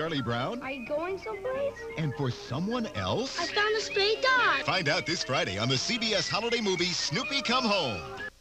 Charlie Brown? Are you going someplace? And for someone else? I found a stray dog. Find out this Friday on the CBS holiday movie, Snoopy Come Home.